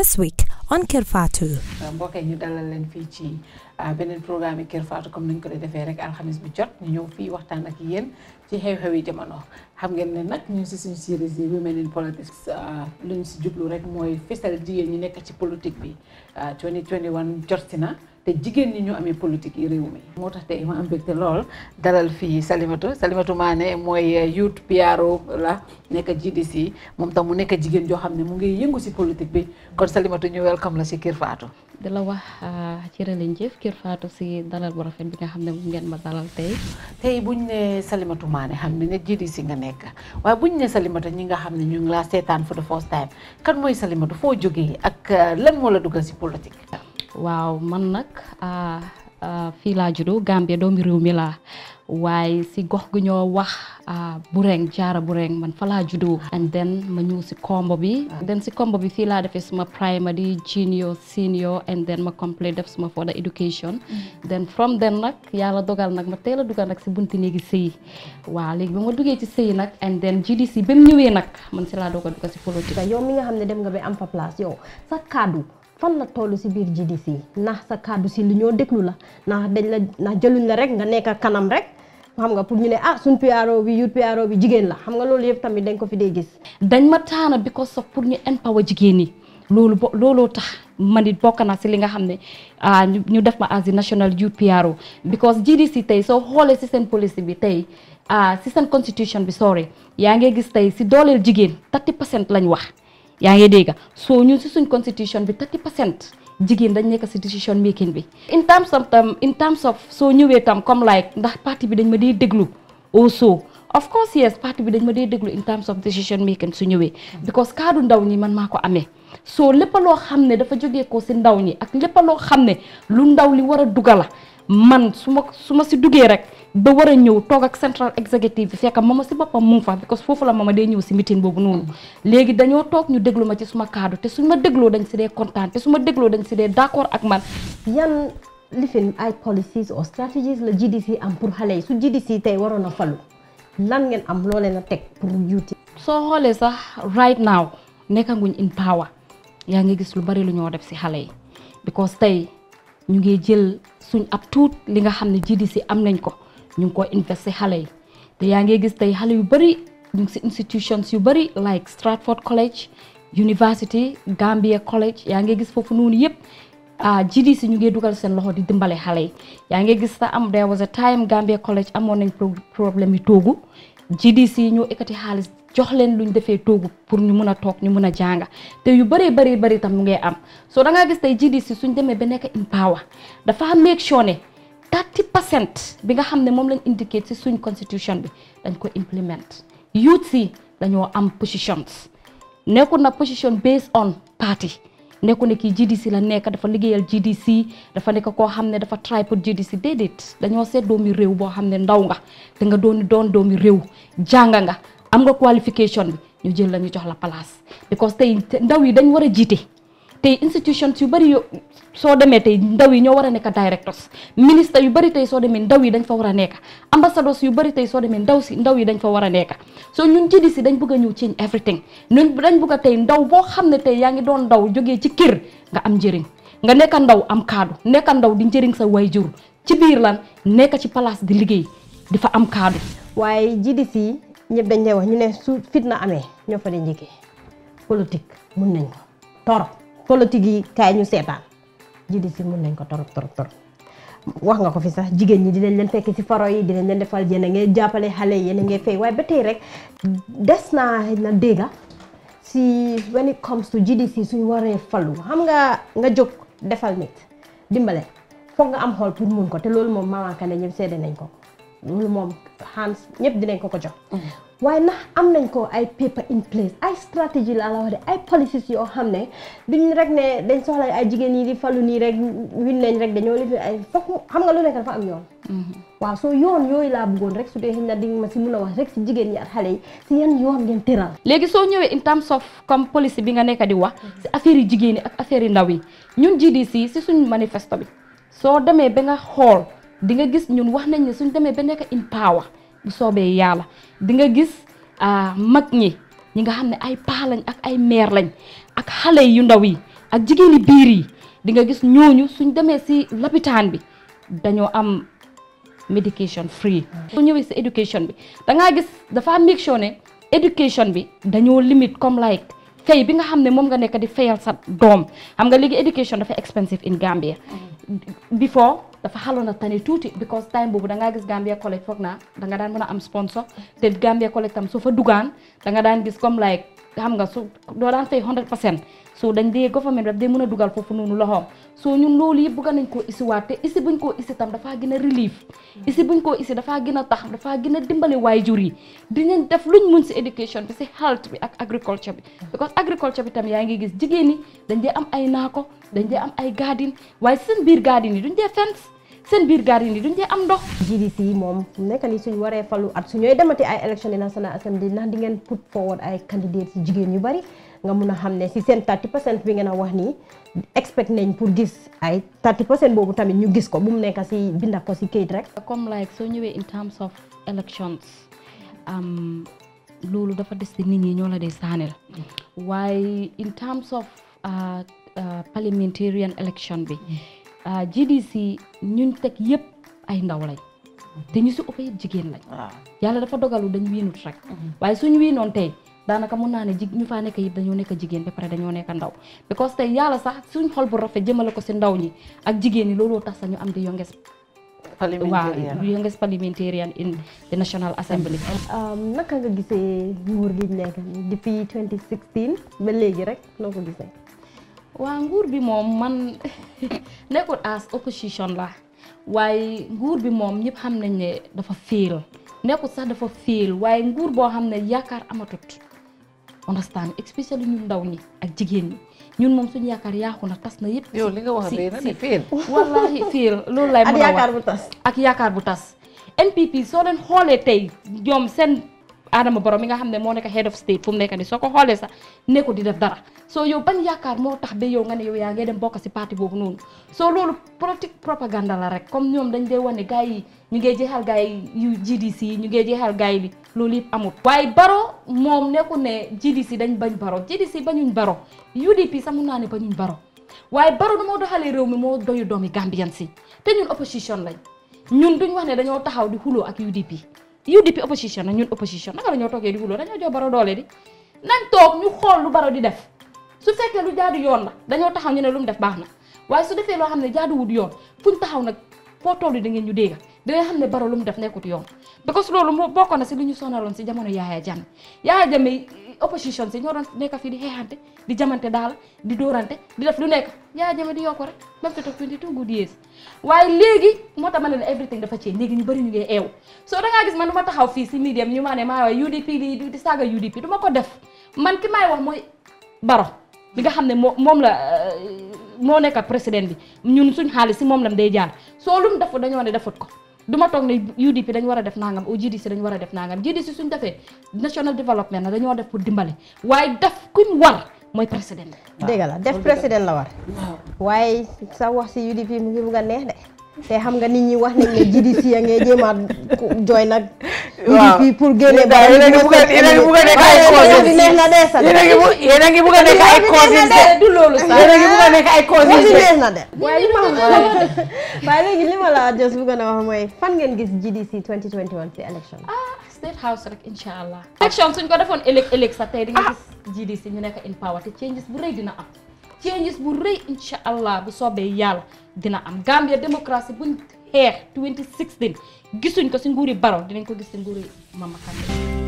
This week on Kerr Fatou. mbokk yi ñu dalal leen fii ci beneen programme Kerr Fatou comme niñ ko defee rek alxamis bi jot ñu ñëw fii waxtaan ak yéen ci xew-xewi jamono xam ngeen ne nag ñu si suñu série yi Women in Politics luñ si jublu rek mooy fësal jigéen ñi nekk ci politique bi 2021 jot si na te jigéen ñi ñu amee politique yi réew mi moo tax tey ma am mbégte lool dalal fii Salimatou Manneh mooy youth PRO la nekk GDC moom tam mu nekk jigéen joo xam ne mu ngi yëngu si politique bi kon Salimatou ñu welcome la si Kerr Fatou. di la wax jërëjëf Kerr Fatou si dalal bu rafet bi nga xam ne mu ngeen ma dalal tey buñ ne Salimatou Manneh xam ne GDC nga nekk waaye buñ ne Salimatou ñi nga xam ne ñu ngi laa seetaan for the first time kan mooy Salimatou foo jógee ak lan moo la dugal si politique. waaw man nag fii laa juddoo Gambia doomi réew mi laa waaye si gox gu ñoo wax Bureng Jaara Bureng man fa laa juddoo and then ma ñëw si kombo bi si kombo bi fii laa defee suma primary junior senior and then ma complete def suma further education then from then nag yàlla dogal nag ma teel a dugal nag si bunti néegi sëy waaw léegi ba ma duggee ci sëy nag and then GDC ba mu ñëwee nag man si laa doog a dugg si politique. yow mi nga xam ne dem nga ba am fa place yow sa kaddu fan la toll si biir GDC ndax sa kaddu si li ñoo déglu la ndax jëluñ la rek nga nekk kanam rek xam nga pour ñu ne suñ PRO bi youth PRO bi jigéen la xam nga loolu yëpp tamit dañ ko fi dee gis. dañ ma taana because of pour ñu empower jigéen ñi looloo tax man it bokk naa si li nga xam ne ñu def ma as the national youth PRO because GDC tey soo xoolee si seen policy bi tey si seen constitution bi yaa ngi gis tey si dooleel jigéen 30% lañ wax. yaa ngi dégg soo ñun si suñ constitution bi 30% jigéen dañ nekk si decision making bi. in terms of soo ñëwee tam comme like ndax parti bi dañ ma dee déglu also of course yes parti bi dañ ma dee déglu in terms of decision making su ñëwee. because kaddu ndaw ñi man maa ko amee. soo lépp loo xam ne dafa jógee ko si ndaw ñi ak lépp loo xam ne lu ndaw li war a dugala man su ma si duggee rek ba war a ñëw toog ak central executive bi fekk mama si boppam mu ngi fa because foofu la mama dee ñëw si meeting boobu noonu léegi dañoo toog ñu déglu ma ci suma kaddu te suñ ma dégloo dañ si dee kontaan te su ma dégloo dañ si dee d'accord ak man. yan lifin ay policies or strategies la GDC am pour xale yi su GDC tey waroon a falu lan ngeen am loo leen a teg pour youth. soo xoolee sax right now nekkanguñ in power yaa ngi gis lu bari lu ñoo def si xale yi because tey ñu ngi jël suñ ab tuut li nga xam ne GDC am nañ ko ñu ngi ko investé xale yi te yaa ngi gis tey xale yu bari ñu ngi si institutions yu bari like Stratford College University Gambia College yaa ngi gis foofu noonu yëpp GDC ñu ngi dugal seen loxo di dimbale xale yi yaa ngi gis there was a time Gambia College amoon nañ problème yi toogu GDC ñoo ekkati xaalis jox leen luñ defee toogu pour ñu mun a toog ñu mun a jànga te yu bari tam mu ngi am so da ngaa gis tey GDC suñ demee ba nekk in power dafa make sure ne 30% bi nga xam ne moom lañ indicate si suñ constitution bi dañ ko implement youth si dañoo am positions nekku na position based on party nekku ne kii GDC la nekk dafa liggéeyal GDC dafa nekk koo xam ne dafa try pour GDC déedéet dañoo seet doomi réew boo xam ne ndaw nga te nga doon doomi réew jànga nga am nga qualification bi ñu jël la ñu jox la place because tey ndaw yi dañ war a jiite tey institutions yu bari soo demee tey ndaw yi ñoo war a nekk directors ministre yu bari tey soo demee ndaw yi dañ fa war a nekk ambassadors yu bari tey soo demee ndaw yi dañ fa war a nekk soo ñun GDC dañ bëgg a ñëw change everything ñun dañ bëgg a tey ndaw boo xam ne tey yaa ngi doon ndaw jógee ci kër nga am njëriñ nga nekk ndaw am kaddu nekk ndaw di njëriñ sa waajur ci biir lan nekk ci place di liggéey di fa am kaddu. waaye GDC ñëpp dañ lay wax ñu ne su fitna amee ñoo fa di njëkkee politique mun nañ ko torop politique yi kaay ñu seetaan GDC mun nañ ko torop wax nga ko fi sax jigéen ñi dinañ leen fekk ci faro yi dinañ leen defal yéen a ngay jàppale xale yi yéen a ngay fay waaye ba tey rek des naa na dégga si when it comes to GDC suñ waree falu xam nga jóg defal nit dimbale foog nga am xool pour mun ko te loolu moom Mama Kandeh ñëpp seede nañ ko loolu moom hands ñëpp dinañ ko jox waaye ndax am nañ ko ay paper in place ay stratégie la wax de ay policies yoo xam ne duñ rek ne dañ soxla ay jigéen yi di falu nii rek win nañ rek dañoo lifi ay foog xam nga lu nekk dafa am yoon waaw soo yoon yooyu laa bëggoon rek su dee xëy na di ma si mun a wax rek si jigéen ñi ak xale yi si yan yoon ngeen tëral léegi soo ñëwee in terms of comme policy bi nga nekk di wax si affaire yi jigéen yi ak affaire yi ndaw yi ñun GDC si suñ manifesto bi soo demee ba nga xool di nga gis ñun wax nañ ne suñ demee ba nekk in power bu soobee yàlla di nga gis mag ñi nga xam ne ay paa lañ ak ay meer lañ ak xale yu ndaw yi ak jigéeni biir yi di nga gis ñooñu suñ demee si lopitaan bi dañoo am medication free. su ñëwee si education bi da ngaa gis dafa make sure ne education bi dañoo limite comme like fay bi nga xam ne moom nga nekk di fayal sa doom xam nga léegi education dafa expensive in Gambia. before dafa xaloon a tane tuuti because time boobu da ngaa gis Gambia College foog naa da nga daan mën a am sponsor te Gambia College tam soo fa dugaan da nga daan gis comme like xam nga su doo daan fay 100% so dañ dee government daf dee mën a dugal foofu noonu loxoom so ñun loolu yëpp bëgg nañ koo isiwaat te isi buñ koo isi tam dafaa gën a relief isi buñ koo isi dafaa gën a tax dafaa gën a dimbale waajur yi dinañ def luñ mun si education bi si health bi ak agriculture bi because agriculture bi tam yaa ngi gis jigéen ñi dañ dee am ay naako dañ dee am ay garden waaye seen biir garden yi duñ dee fence seen biir garden yi duñ dee am ndox. GDC moom nekk ni suñ waree falu at su ñooy demati ay élection National Assembly ndax di ngeen put forward ay candidates jigéen yu bari nga mun a xam ne si seen 30% bi ngeen a wax nii expect nañ pour gis ay 30% boobu tamit ñu gis ko bu mu nekk si binda ko si kayit rek. comme like soo ñëwee in terms of elections loolu dafa des si nit ñi ñoo la dee saanel waaye in terms of parliamentarian election bi GDC ñun teg yëpp ay ndaw lañ te ñu si ëpp yëpp jigéen lañ. yàlla dafa dogalu dañ wiinut rek waaye suñu wiinoon tey daanaka mun naa ne ñu faa nekk yëpp dañoo nekk jigéen ba pare dañoo nekk ndaw because tey yàlla sax suñ xol bu rafet jëmale ko si ndaw ñi ak jigéen ñi looloo tax sax ñu am di youngest parliamentarian in the National Assembly. naka nga gisee nguur gi nekk depuis 2016 ba léegi rek noo ko gisee. waa nguur bi moom man nekkul as opposition la waaye nguur bi moom ñëpp xam nañ ne dafa fail nekkul sax dafa fail waaye nguur boo xam ne yaakaar amatut understand especially ñun ndaw ñi ak jigéen ñi ñun moom suñu yaakaar yaaxu na tas na yëpp. yow li nga wax na ne fail. wallahi fail loolu lay mën a wax ak yaakaar bu tas. ak yaakaar bu tas NPP soo leen xoolee tey ñoom seen Adama Barrow mi nga xam ne moo nekk head of state fu mu nekk nii soo ko xoolee sax nekku di def dara soo yow ban yaakaar moo tax ba yow nga ne yow yaa ngay dem bokk si parti boobu noonu soo loolu politique propaganda la rek comme ñoom dañ dee wane gars yi ñu ngee jeexal gars yi yu GDC ñu ngee jeexal gars yi li loolu yëpp amul. waaye Barrow moom nekku ne GDC dañ bañ Barrow GDC bañuñ Barrow UDP sax mun naa ne bañuñ Barrow waaye Barrow du moo doxalee réew mi moo doyu doomi Gambian si te ñun opposition lañ ñun duñ wax ne dañoo taxaw di xuloo ak UDP opposition na ñun opposition naka la ñoo toogee di xuloo dañoo jox Barrow doole di nañ toog ñu xool lu Barrow di def su fekkee lu jaadu yoon la dañoo taxaw ñu ne lu mu def baax na waaye su defee loo xam ne jaaduwut yoon fuñ taxaw nag foo toll da ngeen ñu dégga dina xam ne Barrow lu mu def nekkut yoon because loolu moo bokkoon na si lu ñu sonaloon si jamono Yaya Jammeh opposition si ñoo doon nekk fii di xeexante di jamante daal di dóorante di def lu nekk Yaya Jammeh di yokku rek même fi toog 22 good years waaye léegi moo tax ma ne everything dafa ci léegi ñu bëri ñu ngi eew soo da ngaa gis man du ma taxaw fii si medium ñu maa ne maa waaye UDP lii di saaga UDP du ma ko def man ki may wax mooy Barrow bi nga xam ne moom la moo nekk président bi ñun suñ xaalis si moom lam day jaar soo lum def dañoo ne defut ko du ma toog ne UDP dañ war a def nangam au GDC dañ war a def nangam GDC suñ defee national development na dañoo def pour dimbale waaye def kuñ war mooy président bi. dégg la def président la war. waaye sa wax si UDP mu ngi bugg a neex de te xam nga nit ñi wax nañ ne GDC ya ngay jéem a jooy nag. UDP pour génne ba yéen a ngi bugg a nekk ay causes neex na de sax yéen a ngi bugg a nekk ay causes du loolu sax yéen a ngi bugg a nekk ay causes neex na de waaye léegi li ma la just bugg a wax mooy fan ngeen gis GDC 2021 ci élection State House rek incha allah élection suñ ko defoon ëllëg sax tey di nga gis GDC ñu nekk in power te changes bu rëy dina am changes bu rëy incha allah bu soobee yàlla dina am Gambia démocratie buñ xeex 2016 gisuñ ko si nguuri Barrow dinañ ko gis si nguuri Mama Kandeh